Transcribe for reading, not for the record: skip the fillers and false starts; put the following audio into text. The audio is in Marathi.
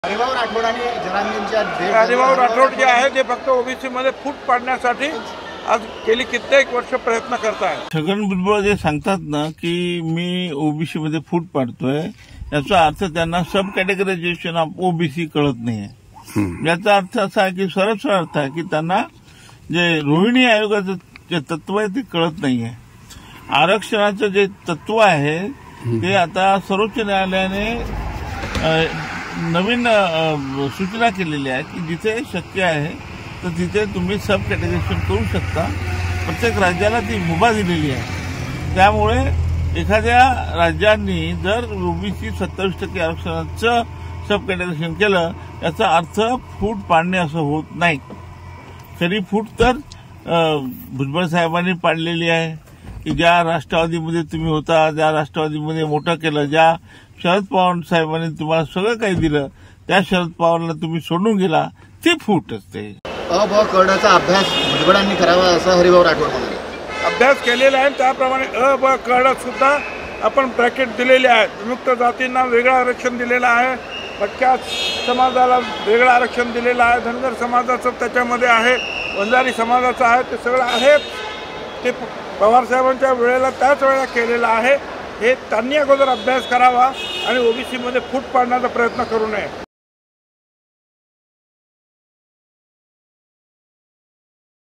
हरिभाऊ राठोड आणि जरांगेंच्या हरिभाऊ राठोड जे आहे ते फक्त ओबीसी मध्ये फूट पाडण्यासाठी आज गेली कित्येक वर्ष प्रयत्न करतायत। छगन भुजबळ जे सांगतात ना की मी ओबीसी मध्ये फूट पाडतोय, याचा अर्थ त्यांना सब कॅटेगरायझेशन ऑफ ओबीसी कळत नाहीये। याचा अर्थ असा आहे की सरळ अर्थ आहे की त्यांना जे रोहिणी आयोगाचं जे तत्व आहे ते कळत नाहीये। आरक्षणाचं जे तत्व आहे ते आता सर्वोच्च न्यायालयाने नवीन सूचना केलेली आहे की जिथे शक्य आहे तर तिथे तुम्ही सब कॅटेगरायझेशन करू शकता। प्रत्येक राज्याला ती मुभा दिलेली आहे। त्यामुळे एखाद्या राज्यांनी जर ओबीसी 27% आरक्षणाचं सब कॅटेगरायझेशन केलं याचा अर्थ फूट पाडणे असं होत नाही। खरी फूट तर भुजबळ साहेबांनी पाडलेली आहे की ज्या राष्ट्रवादीमध्ये तुम्ही होता, ज्या राष्ट्रवादीमध्ये मोठं केलं, ज्या शरद पवार साहेबांनी तुम्हाला सगळं काही दिलं, त्या शरद पवारला तुम्ही सोडून गेला, ती फूट असते। अ ब कडचा अभ्यास भुजबळांनी करावा असं हरिभाऊ राठोड म्हणाले। अभ्यास केलेला आहे, त्याप्रमाणे अ ब कड सुद्धा आपण ब्रॅकेट दिलेले आहेत। विमुक्त जातींना वेगळं आरक्षण दिलेलं आहे, भटक्या समाजाला वेगळं आरक्षण दिलेलं आहे, धनगर समाजाचं त्याच्यामध्ये आहे, वंजारी समाजाचं आहे, ते सगळं आहे। ते पवार साहेबांच्या वेळेला त्याच वेळेला केलेलं आहे। हे त्यांनी अगोदर अभ्यास करावा आणि ओबीसी मध्ये फूट पाडण्याचा प्रयत्न करू नये।